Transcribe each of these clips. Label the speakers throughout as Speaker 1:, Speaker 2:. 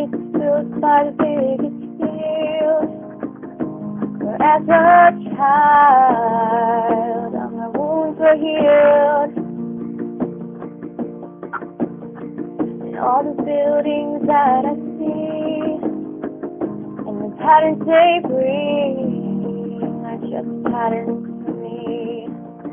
Speaker 1: face filled by the biggest fears. Where as a child, all my wounds were healed. And all the buildings that I see, and the patterns they bring, are just patterns for me.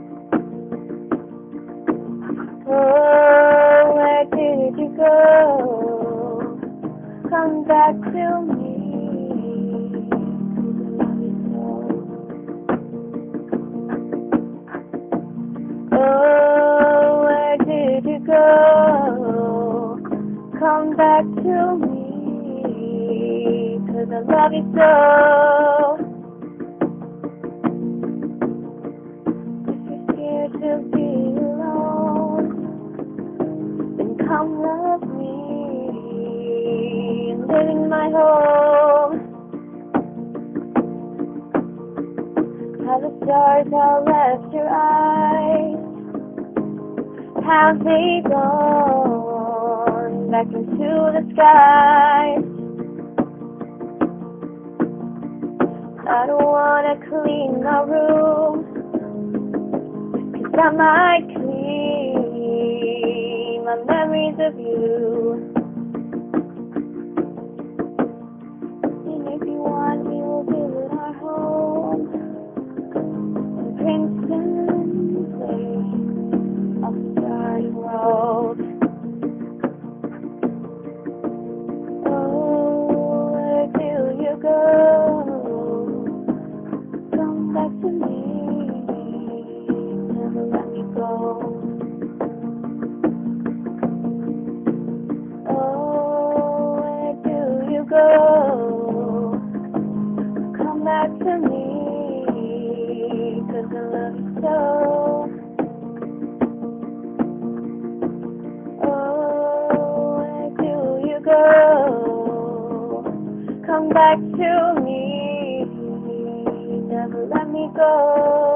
Speaker 1: Oh, where did you go? Come back to me. Oh, where did you go? Come back to me, 'cause I love you so. If you're scared to be alone, then come love me and live in my home. How the stars all left your eyes, have they gone back into the skies? I don't wanna clean my room, 'cause I might clean my memories of you. And if you want, we will build our home in Princeton Place off Darden Road. Oh, where do you go? Come back to me, never let me go. Oh, where do you go? Come back to me, 'cause I love you so. Oh, where do you go? Come back to me, never let me go.